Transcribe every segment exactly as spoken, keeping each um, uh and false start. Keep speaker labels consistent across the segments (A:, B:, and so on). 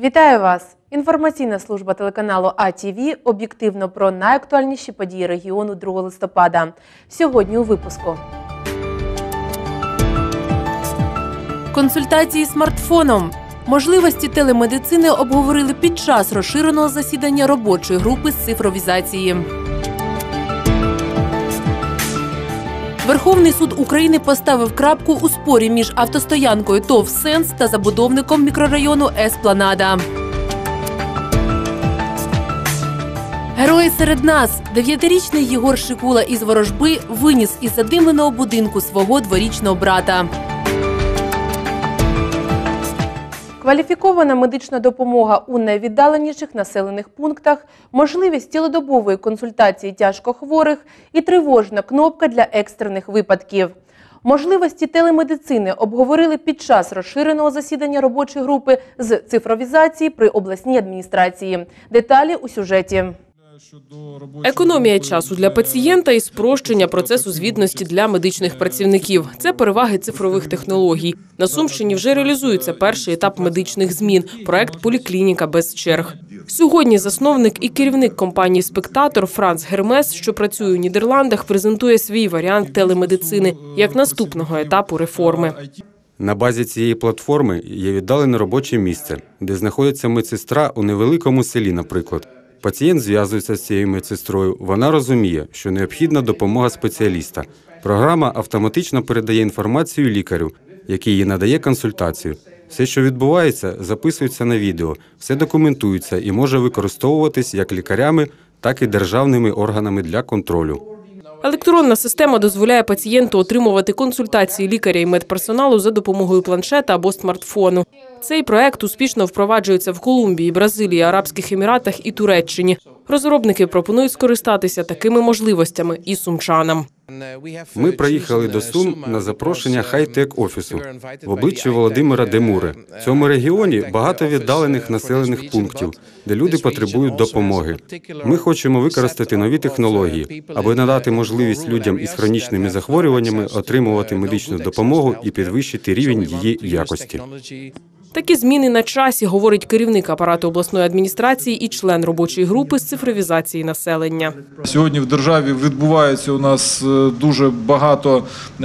A: Вітаю вас! Інформаційна служба телеканалу А Т В об'єктивно про найактуальніші події регіону другого листопада. Сьогодні у випуску. Консультації смартфоном. Можливості телемедицини обговорили під час розширеного засідання робочої групи з цифровізації. Верховний суд України поставив крапку у спорі між автостоянкою ТОВ «Сенс» та забудовником мікрорайону Еспланада. Герої серед нас. Дев'ятирічний Єгор Шикула із Ворожби виніс із задимленого будинку свого дворічного брата. Кваліфікована медична допомога у найвіддаленіших населених пунктах, можливість цілодобової консультації тяжкохворих і тривожна кнопка для екстрених випадків. Можливості телемедицини обговорили під час розширеного засідання робочої групи з цифровізації при обласній адміністрації. Деталі у сюжеті.
B: Економія часу для пацієнта і спрощення процесу звітності для медичних працівників – це переваги цифрових технологій. На Сумщині вже реалізується перший етап медичних змін – проект «Поліклініка без черг». Сьогодні засновник і керівник компанії «Спектатор» Франц Гермес, що працює у Нідерландах, презентує свій варіант телемедицини як наступного етапу реформи.
C: На базі цієї платформи є віддалене робоче місце, де знаходиться медсестра у невеликому селі, наприклад. Пацієнт зв'язується з цією медсестрою, вона розуміє, що необхідна допомога спеціаліста. Програма автоматично передає інформацію лікарю, який їй надає консультацію. Все, що відбувається, записується на відео, все документується і може використовуватись як лікарями, так і державними органами для контролю.
B: Електронна система дозволяє пацієнту отримувати консультації лікаря і медперсоналу за допомогою планшета або смартфону. Цей проект успішно впроваджується в Колумбії, Бразилії, Арабських Еміратах і Туреччині. Розробники пропонують скористатися такими можливостями і сумчанам.
C: Ми приїхали до Сум на запрошення хай-тек-офісу в обличчі Володимира Демури. В цьому регіоні багато віддалених населених пунктів, де люди потребують допомоги. Ми хочемо використати нові технології, аби надати можливість людям із хронічними захворюваннями отримувати медичну допомогу і підвищити рівень її якості.
B: Такі зміни на часі, говорить керівник апарату обласної адміністрації і член робочої групи з цифровізації населення.
D: Сьогодні в державі відбувається у нас дуже багато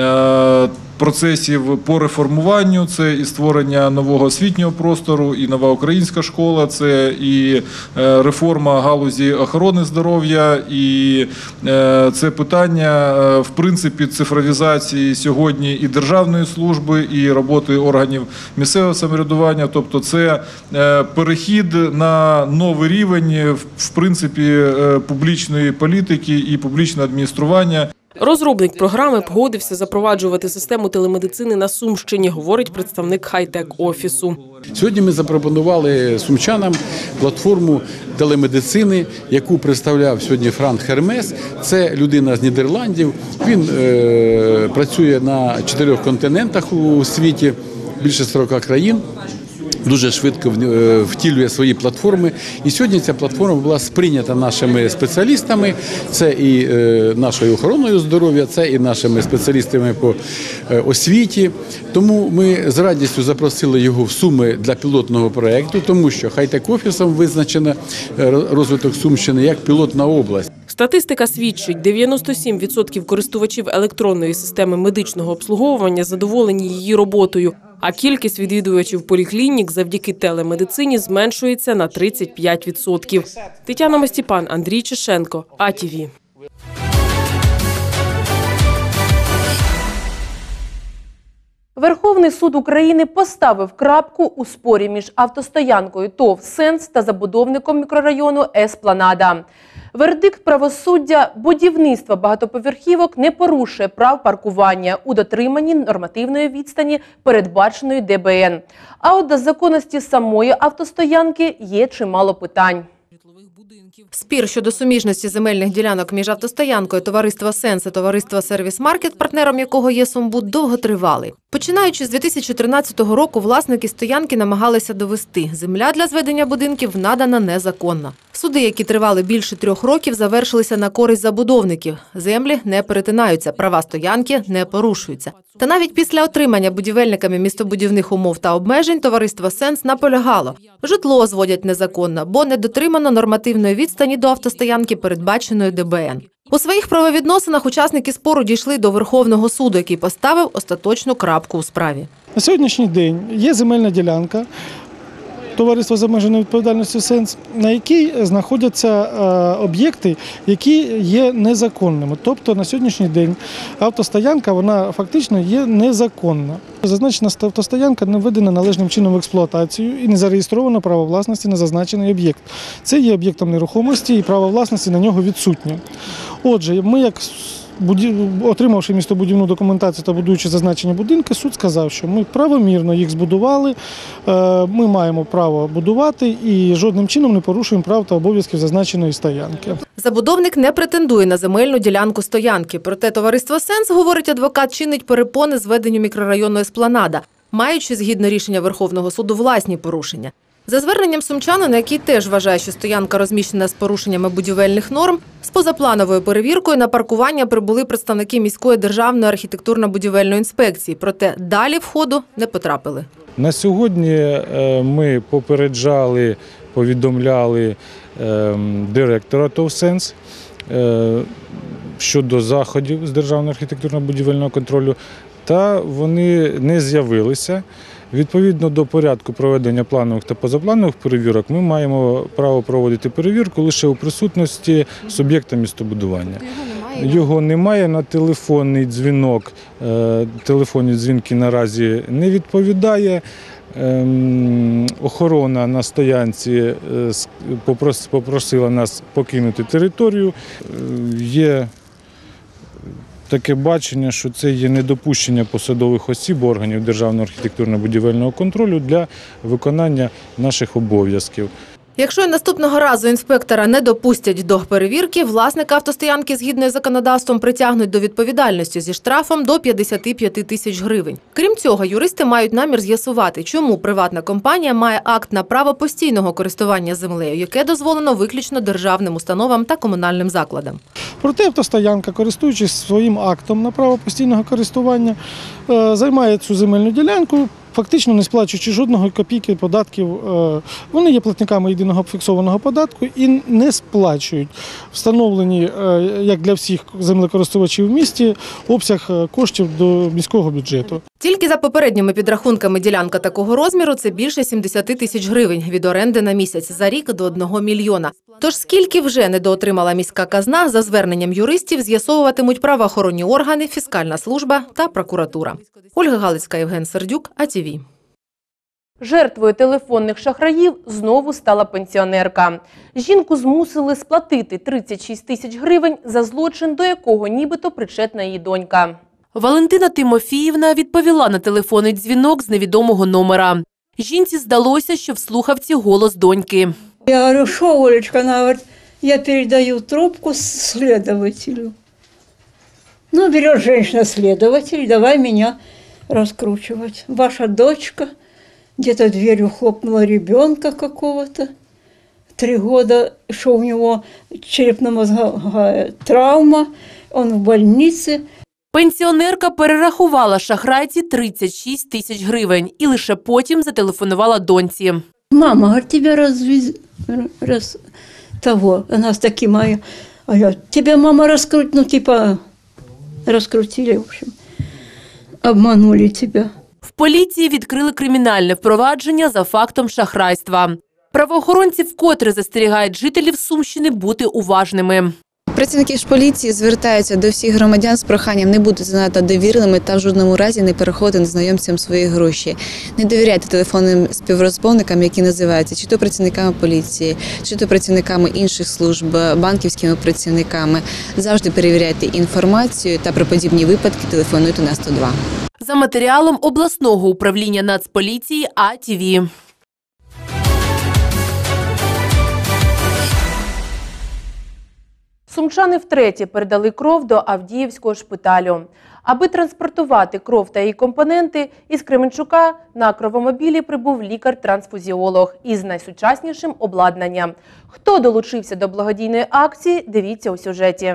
D: процесів по реформуванню. Це і створення нового освітнього простору, і нова українська школа, це і реформа галузі охорони здоров'я, і це питання, в принципі, цифровізації сьогодні і державної служби, і роботи органів місцевого самоврядування. Тобто це перехід на новий рівень, в принципі, публічної політики і публічного адміністрування.
B: Розробник програми погодився запроваджувати систему телемедицини на Сумщині, говорить представник хай-тек-офісу.
E: Сьогодні ми запропонували сумчанам платформу телемедицини, яку представляв сьогодні Франц Гермес. Це людина з Нідерландів. Він е, працює на чотирьох континентах у світі, більше сорока країн. Дуже швидко втілює свої платформи. І сьогодні ця платформа була сприйнята нашими спеціалістами. Це і нашою охороною здоров'я, це і нашими спеціалістами по освіті. Тому ми з радістю запросили його в Суми для пілотного проєкту, тому що хай-тек-офісом визначено розвиток Сумщини як пілотна область.
B: Статистика свідчить, дев'яносто сім відсотків користувачів електронної системи медичного обслуговування задоволені її роботою, а кількість відвідувачів поліклінік завдяки телемедицині зменшується на тридцять п'ять відсотків. Тетяна Мастіпан, Андрій Чешенко, А Т В.
A: Верховний суд України поставив крапку у спорі між автостоянкою ТОВ «Сенс» та забудовником мікрорайону Еспланада. Вердикт правосуддя – будівництво багатоповерхівок не порушує прав паркування у дотриманні нормативної відстані, передбаченої Д Б Н. А от до законності самої автостоянки є чимало питань.
F: Спір щодо суміжності земельних ділянок між автостоянкою товариства «Сенс» і товариства «Сервіс Маркет», партнером якого є Сумбуд, довготривалий. Починаючи з дві тисячі тринадцятого року, власники стоянки намагалися довести – земля для зведення будинків надана незаконно. Суди, які тривали більше трьох років, завершилися на користь забудовників. Землі не перетинаються, права стоянки не порушуються. Та навіть після отримання будівельниками містобудівних умов та обмежень товариство «Сенс» наполягало. Житло зводять незаконно, бо не дотримано нормативної відстані до автостоянки, передбаченої Д Б Н. У своїх правовідносинах учасники спору дійшли до Верховного суду, який поставив остаточну крапку у справі.
G: На сьогоднішній день є земельна ділянка товариства з обмеженою відповідальністю «Сенс», на якій знаходяться е, об'єкти, які є незаконними. Тобто на сьогоднішній день автостоянка, вона фактично є незаконна. Зазначена автостоянка не введена належним чином в експлуатацію і не зареєстровано право власності на зазначений об'єкт. Це є об'єктом нерухомості і право власності на нього відсутнє. Отже, ми як отримавши містобудівну документацію та будуючи зазначені будинки, суд сказав, що ми правомірно їх збудували, ми маємо право будувати і жодним чином не порушуємо прав та обов'язків зазначеної стоянки.
F: Забудовник не претендує на земельну ділянку стоянки. Проте товариство «Сенс», говорить адвокат, чинить перепони зведенню мікрорайону «Еспланада», маючи, згідно рішення Верховного суду, власні порушення. За зверненням сумчанина, який теж вважає, що стоянка розміщена з порушеннями будівельних норм, з позаплановою перевіркою на паркування прибули представники міської державної архітектурно-будівельної інспекції. Проте далі входу не потрапили.
H: На сьогодні ми попереджали, повідомляли директора ТОВ «Сенс» щодо заходів з державного архітектурно-будівельного контролю, та вони не з'явилися. Відповідно до порядку проведення планових та позапланових перевірок, ми маємо право проводити перевірку лише у присутності суб'єкта містобудування. Його немає. Його немає. На телефонний дзвінок, телефонні дзвінки наразі не відповідає. Охорона на стоянці попросила нас покинути територію. Є таке бачення, що це є недопущення посадових осіб органів Державного архітектурно-будівельного контролю для виконання наших обов'язків.
F: Якщо і наступного разу інспектора не допустять до перевірки, власника автостоянки згідно із законодавством притягнуть до відповідальності зі штрафом до п'ятдесят п'ять тисяч гривень. Крім цього, юристи мають намір з'ясувати, чому приватна компанія має акт на право постійного користування землею, яке дозволено виключно державним установам та комунальним закладам.
G: Проте автостоянка, користуючись своїм актом на право постійного користування, займає цю земельну ділянку, фактично не сплачуючи жодного копійки податків. Вони є платниками єдиного фіксованого податку і не сплачують встановлені, як для всіх землекористувачів в місті, обсяг коштів до міського бюджету.
F: Тільки за попередніми підрахунками ділянка такого розміру – це більше сімдесят тисяч гривень від оренди на місяць, за рік до одного мільйона. Тож скільки вже недоотримала міська казна, за зверненням юристів з'ясовуватимуть правоохоронні органи, фіскальна служба та прокуратура. Ольга Галицька, Євген Сердюк, А Ті Ві.
A: Жертвою телефонних шахраїв знову стала пенсіонерка. Жінку змусили сплатити тридцять шість тисяч гривень за злочин, до якого нібито причетна її донька.
B: Валентина Тимофіївна відповіла на телефонний дзвінок з невідомого номера. Жінці здалося, що в слухавці голос доньки.
I: Я говорю, що, Олечка? Вона говорить, я передаю трубку следователю. Ну, берет женщина-следователь, давай меня раскручивать. Ваша дочка где-то дверью хлопнула ребенка какого-то. Три года, что у него черепно-мозговая травма, он в больнице.
B: Пенсіонерка перерахувала шахрайці тридцять шість тисяч гривень і лише потім зателефонувала доньці.
I: Мама, говорит, тебя развез... раз... того, она с таким, а я, а я, тебя мама раскрутила, ну типа раскрутили, в общем, обманули тебя.
B: В поліції відкрили кримінальне впровадження за фактом шахрайства. Правоохоронці вкотре застерігають жителів Сумщини бути уважними.
J: Працівники ж поліції звертаються до всіх громадян з проханням не бути занадто довірливими та в жодному разі не переходити незнайомцям свої гроші. Не довіряйте телефонним співрозмовникам, які називаються чи то працівниками поліції, чи то працівниками інших служб, банківськими працівниками. Завжди перевіряйте інформацію та про подібні випадки телефонуйте на сто два.
B: За матеріалом обласного управління Нацполіції А. Ті. Ві.
A: Сумчани втретє передали кров до Авдіївського шпиталю. Аби транспортувати кров та її компоненти, із Кременчука на кровомобілі прибув лікар-трансфузіолог із найсучаснішим обладнанням. Хто долучився до благодійної акції, дивіться у сюжеті.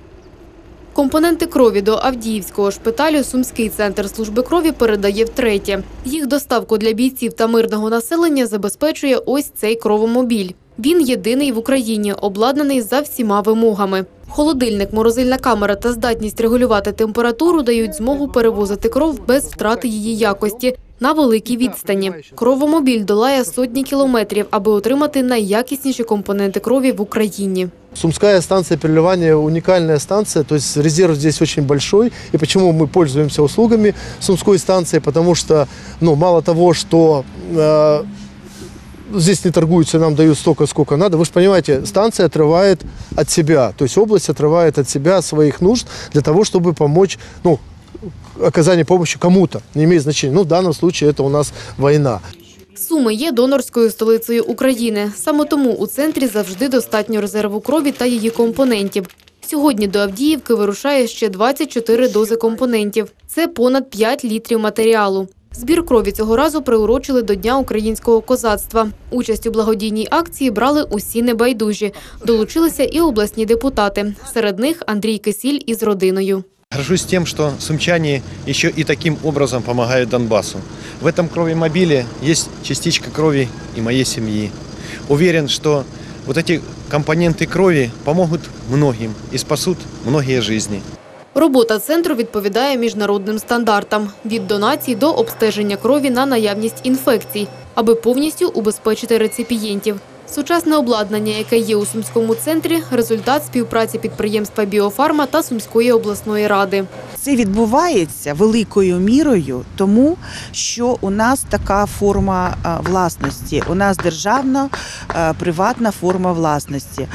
F: Компоненти крові до Авдіївського шпиталю Сумський центр служби крові передає втретє. Їх доставку для бійців та мирного населення забезпечує ось цей кровомобіль. Він єдиний в Україні, обладнаний за всіма вимогами. Холодильник, морозильна камера та здатність регулювати температуру дають змогу перевозити кров без втрати її якості на великій відстані. Кровомобіль долає сотні кілометрів, аби отримати найякісніші компоненти крові в Україні.
K: Сумская станция переливания уникальная станция, то есть резерв здесь очень большой. И почему мы пользуемся услугами Сумской станции? Потому что, ну, мало того, что э, здесь не торгуются, нам дают столько, сколько надо. Вы же понимаете, станция отрывает от себя, то есть область отрывает от себя своих нужд для того, чтобы помочь, ну, оказание помощи кому-то, не имеет значения. Ну, в данном случае это у нас война.
F: Суми є донорською столицею України. Саме тому у центрі завжди достатньо резерву крові та її компонентів. Сьогодні до Авдіївки вирушає ще двадцять чотири дози компонентів. Це понад п'ять літрів матеріалу. Збір крові цього разу приурочили до Дня українського козацтва. Участь у благодійній акції брали усі небайдужі. Долучилися і обласні депутати. Серед них Андрій Кисіль із родиною.
L: Горжусь тем, что сумчане еще и таким образом помогают Донбассу. В этом кровомобиле есть частичка крови и моей семьи. Уверен, что вот эти компоненты крови помогут многим и спасут многие жизни.
F: Робота центру відповідає міжнародним стандартам – від донацій до обстеження крові на наявність інфекцій, аби повністю убезпечити реципієнтів. Сучасне обладнання, яке є у Сумському центрі – результат співпраці підприємства «Біофарма» та Сумської обласної ради.
M: Це відбувається великою мірою тому, що у нас така форма власності. У нас державна, приватна форма власності.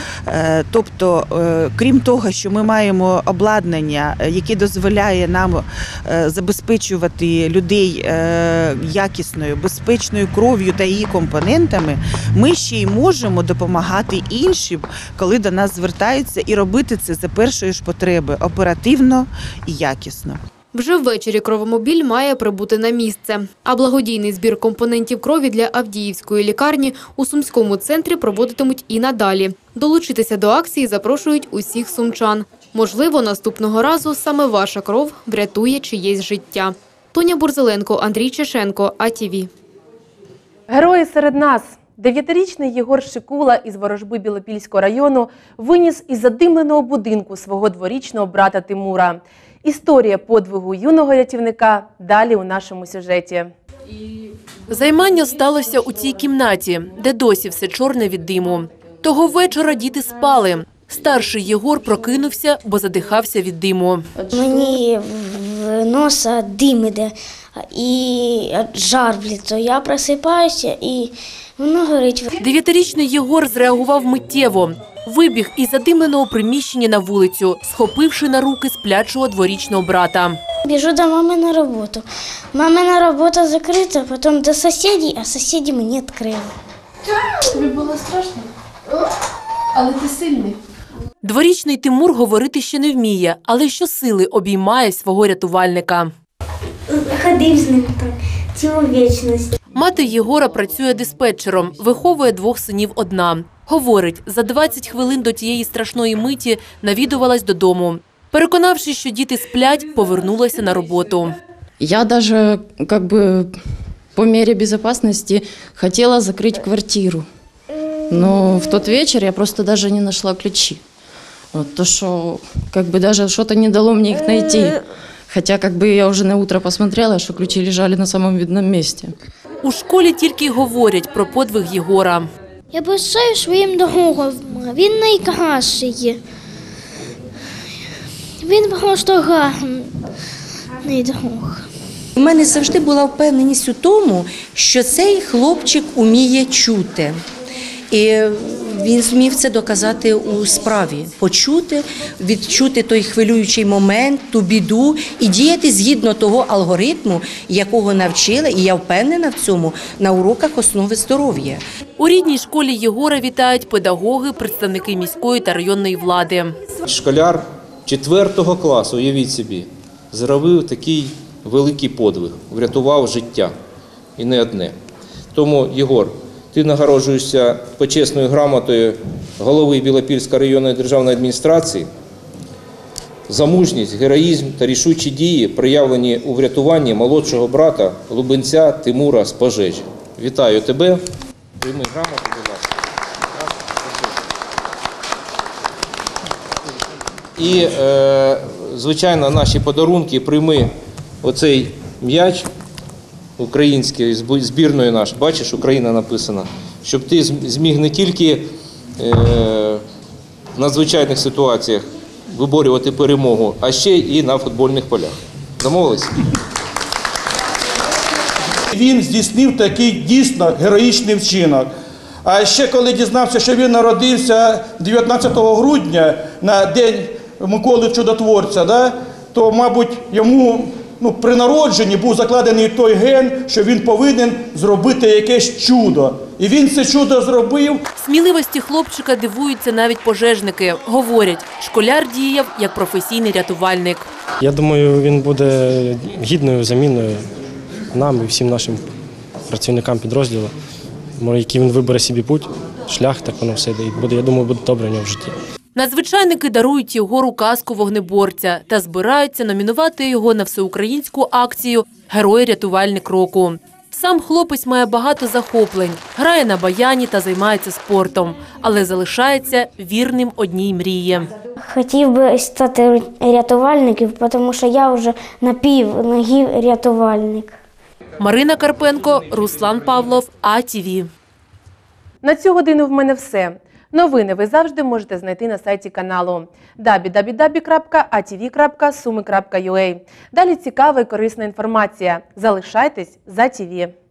M: Тобто, крім того, що ми маємо обладнання, яке дозволяє нам забезпечувати людей якісною, безпечною кров'ю та її компонентами, ми ще й можемо допомагати іншим, коли до нас звертаються, і робити це за першої ж потреби – оперативно і якісно.
F: Вже ввечері кровомобіль має прибути на місце. А благодійний збір компонентів крові для Авдіївської лікарні у Сумському центрі проводитимуть і надалі. Долучитися до акції запрошують усіх сумчан. Можливо, наступного разу саме ваша кров врятує чиєсь життя. Тоня Бурзеленко, Андрій Чешенко, А Ті Ві.
A: Герої серед нас. Дев'ятирічний Єгор Шикула із Ворожби Білопільського району виніс із задимленого будинку свого дворічного брата Тимура. Історія подвигу юного рятівника далі у нашому сюжеті.
B: Займання сталося у цій кімнаті, де досі все чорне від диму. Того вечора діти спали. Старший Єгор прокинувся, бо задихався від диму.
N: Мені в носа дим іде і жар в лицо. Я просипаюся і воно горить.
B: Дев'ятирічний Єгор зреагував миттєво. Вибіг із задимленого приміщення на вулицю, схопивши на руки сплячого дворічного брата.
N: Біжу до мами на роботу. Мамина робота закрита, потім до сусідів, а сусіди мені відкрили.
O: Тобі було страшно? Але ти сильний.
B: Дворічний Тимур говорити ще не вміє, але щосили обіймає свого рятувальника.
N: Ходив з ним так, цілу вічність.
B: Мати Єгора працює диспетчером, виховує двох синів одна. Говорить, за двадцять хвилин до тієї страшної миті навідувалась додому. Переконавшись, що діти сплять, повернулася на роботу.
P: Я даже, как бы, по мере безопасности хотела закрыть квартиру. Но в тот вечер я просто даже не нашла ключи. Вот, то, что как бы даже что-то не дало мне их найти. Хотя как бы я уже на утро посмотрела, что ключи лежали на самом видном месте.
B: У школі тільки й говорять про подвиг Єгора.
N: Я пишаю своїм другом, він найкращий. Він просто гарний друг.
Q: У мене завжди була впевненість у тому, що цей хлопчик уміє чути. І він змів це доказати у справі, почути, відчути той хвилюючий момент, ту біду і діяти згідно того алгоритму, якого навчили, і я впевнена в цьому, на уроках основи здоров'я.
B: У рідній школі Єгора вітають педагоги, представники міської та районної влади.
R: Школяр четвертого класу, уявіть собі, зробив такий великий подвиг, врятував життя. І не одне. Тому, Єгор, ти нагороджуєшся почесною грамотою голови Білопільської районної державної адміністрації за мужність, героїзм та рішучі дії, проявлені у врятуванні молодшого брата Лубенця Тимура з пожежі. Вітаю тебе. Прийми грамоту, будь ласка. І, е, звичайно, наші подарунки. Прийми оцей м'яч український, збірної наш, бачиш, Україна написана, щоб ти зміг не тільки е, в надзвичайних ситуаціях виборювати перемогу, а ще і на футбольних полях. Домовились?
S: Він здійснив такий дійсно героїчний вчинок. А ще коли дізнався, що він народився дев'ятнадцятого грудня на День Миколи Чудотворця, да, то, мабуть, йому ну, при народженні був закладений той ген, що він повинен зробити якесь чудо. І він це чудо зробив.
B: Сміливості хлопчика дивуються навіть пожежники. Говорять, школяр діяв як професійний рятувальник.
T: Я думаю, він буде гідною заміною нам і всім нашим працівникам підрозділу. Який він вибере собі путь, шлях, так воно все буде. Я думаю, буде добре в нього в житті.
B: Надзвичайники дарують Єгору каску вогнеборця та збираються номінувати його на всеукраїнську акцію «Герой-рятувальник року». Сам хлопець має багато захоплень, грає на баяні та займається спортом, але залишається вірним одній мрії.
N: Хотів би стати рятувальником, тому що я вже на пів ноги рятувальник.
B: Марина Карпенко, Руслан Павлов, А Т В.
A: На цю годину в мене все. Новини ви завжди можете знайти на сайті каналу дабл ю дабл ю дабл ю крапка а ті ві крапка суми крапка ю а. Далі цікава і корисна інформація. Залишайтесь за ТІВІ.